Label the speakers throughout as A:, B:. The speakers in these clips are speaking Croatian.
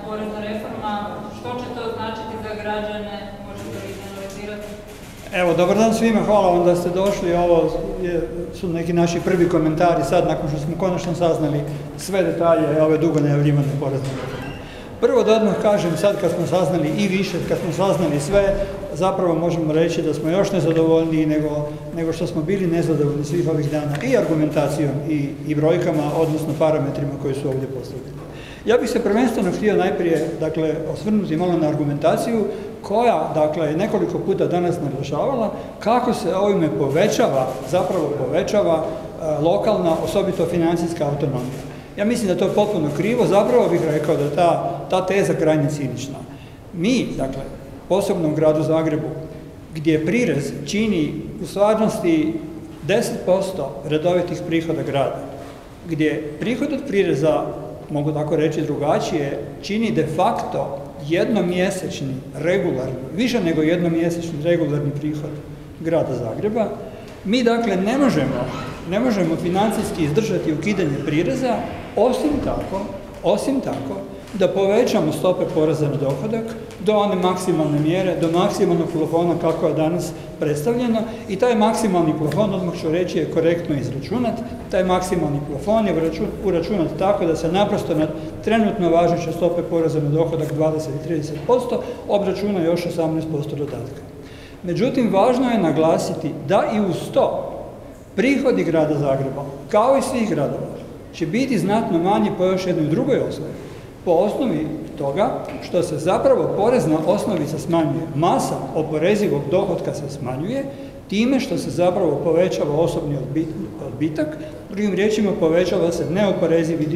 A: porezna reforma, što će to značiti za građane, možete li analizirati?
B: Evo, dobar dan svima, hvala vam da ste došli. Ovo su neki naši prvi komentari sad, nakon što smo konačno saznali sve detalje ove dugo najavljivane porezne reforme. Prvo da odmah kažem, sad kad smo saznali i više, kad smo saznali sve, zapravo možemo reći da smo još nezadovoljniji nego što smo bili nezadovoljni svih ovih dana i argumentacijom i brojkama, odnosno parametrima koji su ovdje postavljeni. Ja bih se prvenstveno htio najprije, dakle, osvrnuti malo na argumentaciju koja, dakle, je nekoliko puta danas naglašavala kako se ovime zapravo povećava lokalna, osobito financijska autonomija. Ja mislim da je to potpuno krivo, zapravo bih rekao da je ta teza krajnje cinična. Mi, dakle, posebno u gradu Zagrebu, gdje prirez čini u stvarnosti 10% redovitih prihoda grada, gdje prihod od prireza, mogu tako reći drugačije, čini de facto jednomjesečni, regularni, više nego jednomjesečni regularni prihod grada Zagreba, mi dakle ne možemo financijski izdržati ukidanje prireza, osim tako da povećamo stope poreza na dohodak do one maksimalne mjere, do maksimalnog plafona kako je danas predstavljeno, i taj maksimalni plafon, odmah ću reći, je korektno izračunat. Taj maksimalni plafon je uračunat tako da se naprosto na trenutno važeće stope poreza na dohodak 20 i 30% obračuna još 18% dodatka. Međutim, važno je naglasiti da i uz to prihodi grada Zagreba, kao i svih gradova, će biti znatno manji po još jednoj drugoj osnovi. Po osnovi toga što se zapravo porezna osnovica smanjuje, masa oporezivog dohotka se smanjuje, time što se zapravo povećava osobni odbitak, drugim riječima povećava se neoporezivi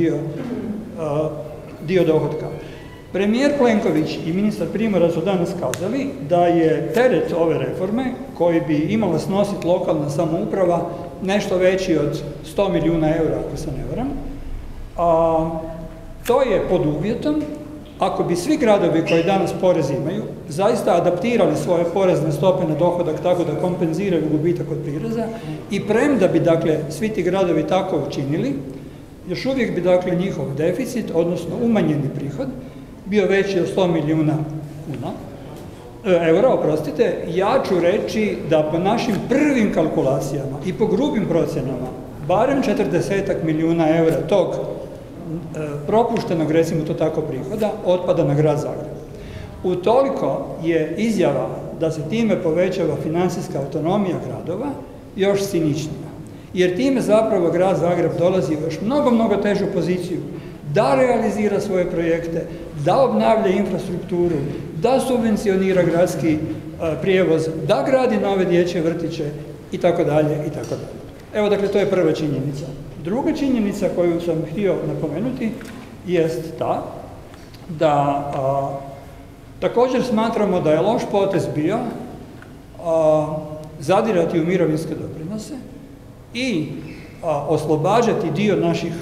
B: dio dohotka. Premijer Plenković i ministar Primorac su danas kazali da je teret ove reforme, koji bi imala snositi lokalna samouprava, nešto veći od 100 milijuna eura, ako se ne varam. To je pod uvjetom ako bi svi gradovi koji danas porez imaju zaista adaptirali svoje porezne stope na dohodak tako da kompenziraju gubitak od prireza, i premda bi, dakle, svi ti gradovi tako učinili, još uvijek bi, dakle, njihov deficit, odnosno umanjeni prihod, bio veći od 100 milijuna eura, ja ću reći da po našim prvim kalkulacijama i po grubim procjenama, barem 40 milijuna eura tog propuštenog, recimo to tako, prihoda otpada na grad Zagreb. Utoliko je izjava da se time povećava financijska autonomija gradova još ciničnija, jer time zapravo grad Zagreb dolazi u još mnogo težu poziciju da realizira svoje projekte, da obnavlja infrastrukturu, da subvencionira gradski prijevoz, da gradi nove dječje vrtiće itd. itd. Evo, dakle, to je prva činjenica. Druga činjenica koju sam htio napomenuti jest ta da također smatramo da je loš potez bio zadirati u mirovinske doprinose i oslobađati dio naših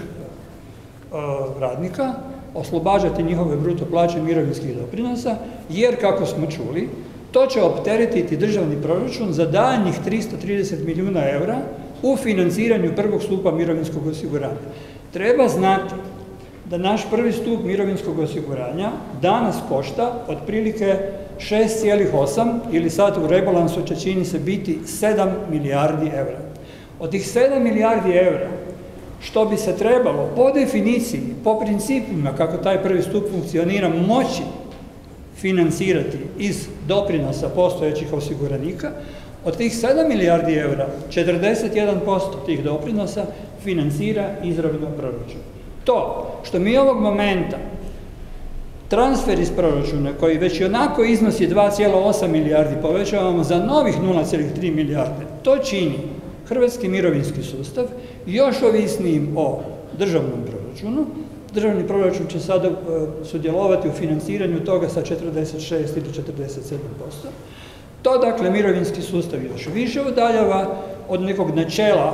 B: radnika, oslobađati njihove bruto plaće mirovinskih doprinosa, jer, kako smo čuli, to će opteretiti državni proračun za daljnjih 330 milijuna eura u financiranju prvog stupa mirovinskog osiguranja. Treba znati da naš prvi stup mirovinskog osiguranja danas košta otprilike 6,8, ili sad u rebalansu će, čini se, biti 7 milijardi eura. Od tih 7 milijardi eura, što bi se trebalo po definiciji, po principima kako taj prvi stup funkcionira, moći financirati iz doprinosa postojećih osiguranika, od tih 7 milijardi eura, 41% tih doprinosa financira izravno proračun. To što mi ovog momenta transfer iz proračuna, koji već i onako iznosi 2,8 milijardi, povećavamo za novih 0,3 milijarde, to čini hrvatski mirovinski sustav još ovisnijim o državnom proračunu. Državni proračun će sada sudjelovati u financiranju toga sa 46 ili 47%. To, dakle, mirovinski sustav još više udaljava od nekog načela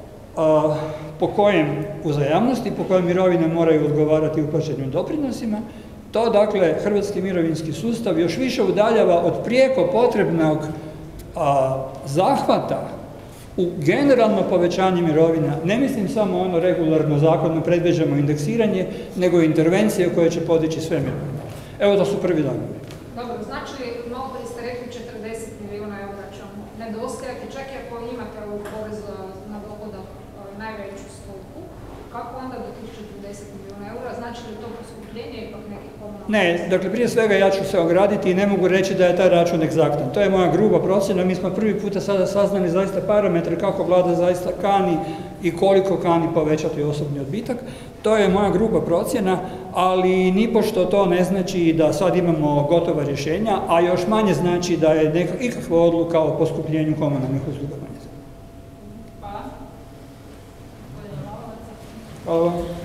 B: po kojem uzajamnosti, po kojem mirovine moraju odgovarati uplaćenim doprinosima. To, dakle, hrvatski mirovinski sustav još više udaljava od prijeko potrebnog zahvata u generalno povećanje mirovina. Ne mislim samo ono regularno zakonom predviđamo indeksiranje, nego intervencije koje će podići sve mirovine. Evo, to su prvi dojmovi.
C: Dobro, znači malo prije ste rekli 40 milijuna eura će nedostajati, čak i ako imate u porezu na dohodak najveću stopu, kako onda do tih 40 milijuna eura, znači li to poskupljenje ipak nekih komunalnih?
B: Ne, dakle prije svega ja ću se ograditi i ne mogu reći da je taj račun egzaktan. To je moja gruba procjena, mi smo prvi puta sada saznali zaista parametre kako Vlada zaista kani i koliko kani povećati osobni odbitak. To je moja gruba procjena, ali nipošto to ne znači da sad imamo gotova rješenja, a još manje znači da je ikakva odluka o poskupljenju komunalnih usluga manje.
A: Hvala.
B: Hvala vam.